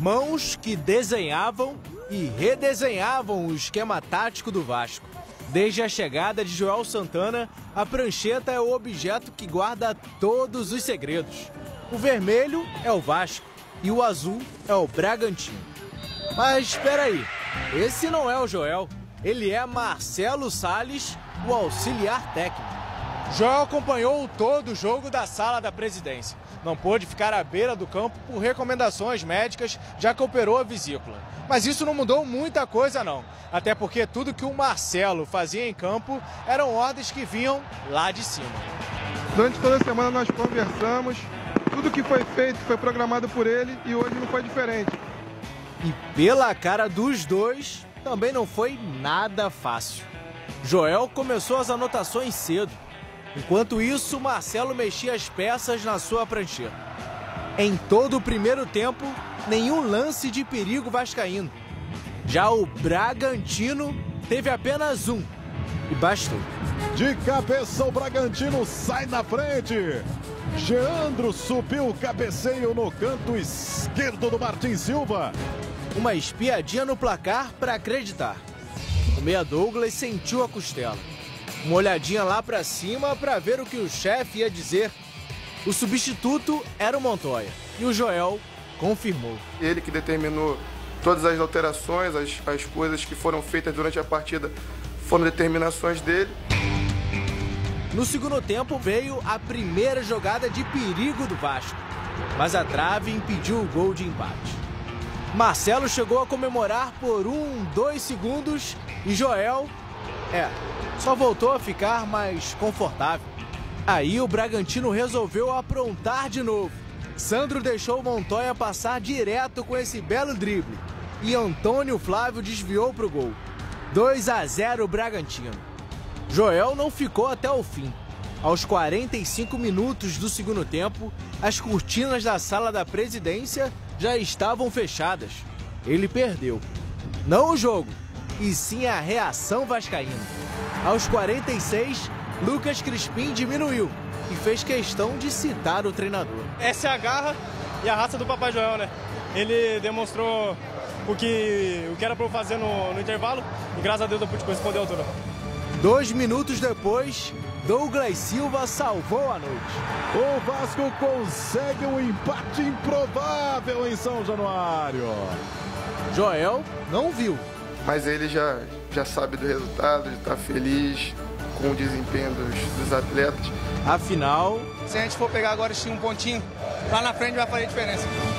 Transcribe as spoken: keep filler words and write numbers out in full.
Mãos que desenhavam e redesenhavam o esquema tático do Vasco. Desde a chegada de Joel Santana, a prancheta é o objeto que guarda todos os segredos. O vermelho é o Vasco e o azul é o Bragantino. Mas espera aí, esse não é o Joel, ele é Marcelo Salles, o auxiliar técnico. Joel acompanhou todo o jogo da sala da presidência. Não pôde ficar à beira do campo por recomendações médicas, já que operou a vesícula. Mas isso não mudou muita coisa não, até porque tudo que o Marcelo fazia em campo eram ordens que vinham lá de cima. Durante toda a semana nós conversamos, tudo que foi feito foi programado por ele e hoje não foi diferente. E pela cara dos dois, também não foi nada fácil. Joel começou as anotações cedo. Enquanto isso, Marcelo mexia as peças na sua prancheta. Em todo o primeiro tempo, nenhum lance de perigo vascaíno. Já o Bragantino teve apenas um, e bastou. De cabeça, o Bragantino sai na frente. Geandro subiu o cabeceio no canto esquerdo do Martin Silva. Uma espiadinha no placar para acreditar. O meia Douglas sentiu a costela. Uma olhadinha lá pra cima para ver o que o chefe ia dizer. O substituto era o Montoya e o Joel confirmou. Ele que determinou todas as alterações, as, as coisas que foram feitas durante a partida foram determinações dele. No segundo tempo veio a primeira jogada de perigo do Vasco, mas a trave impediu o gol de empate. Marcelo chegou a comemorar por um, dois segundos e Joel, é, só voltou a ficar mais confortável. Aí o Bragantino resolveu aprontar de novo. Sandro deixou o Montoya passar direto com esse belo drible e Antônio Flávio desviou para o gol. dois a zero Bragantino. Joel não ficou até o fim. Aos quarenta e cinco minutos do segundo tempo, as cortinas da sala da presidência já estavam fechadas. Ele perdeu. Não o jogo, e sim a reação vascaína. Aos quarenta e seis, Lucas Crispim diminuiu e fez questão de citar o treinador. Essa é a garra e a raça do Papai Joel, né? Ele demonstrou o que, o que era para eu fazer no, no intervalo e graças a Deus eu pude corresponder à altura. Dois minutos depois, Douglas Silva salvou a noite. O Vasco consegue um empate improvável em São Januário. Joel não viu. Mas ele já, já sabe do resultado, já está feliz com o desempenho dos, dos atletas. Afinal, se a gente for pegar agora este um pontinho, lá na frente vai fazer diferença.